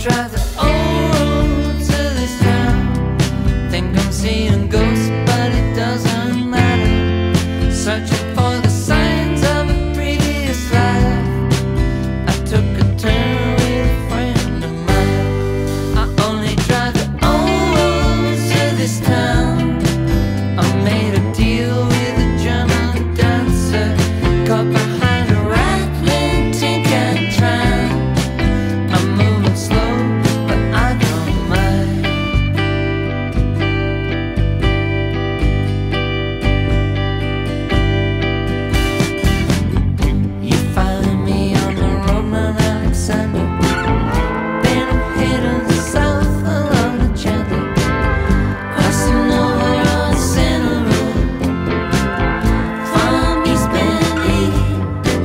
drive the old road to this town. Think I'm seeing ghosts, but it doesn't matter. Searching for the signs of a previous life. I took a turn with a friend of mine. I only drive the old road to this town. I made a deal with a German dancer, caught behind a rattling tin can tram. I'm moving slow, but I don't mind. You find me on the road, Mount Alexander. Then I'm heading south along the Chandler, crossing over on Center Road from East Bentley.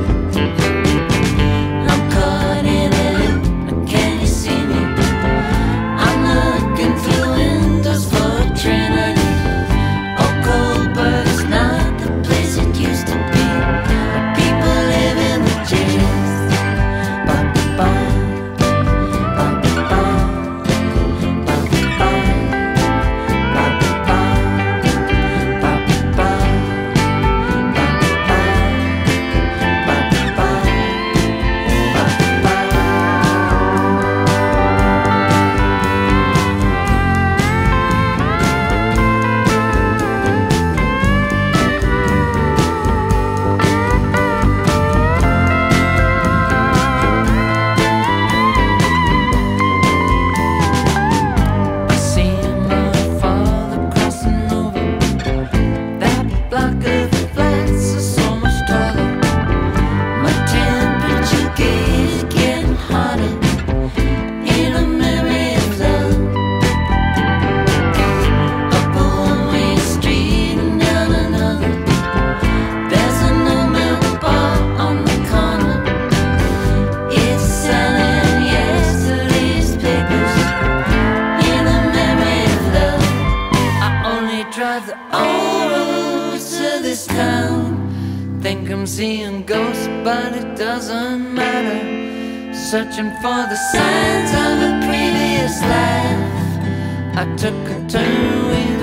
I'm caught in a loop, can you see me? I'm looking through windows for Trinity. Oh, cold, but it's not the place it used to be. People live in the jails. Ba-ba-ba, ba-ba-ba, ba-ba-ba, ba-ba-ba, I see my father crossing over. That block of flats is so much taller. My temperature gauge is getting hotter in a memory of love. Up a one-way street and down another. There's a no milk bar on the corner. It's selling yesterday's papers in a memory of love. I only drive the old road to this town. Think I'm seeing ghosts, but it doesn't matter. Searching for the signs of a previous life. I took a turn with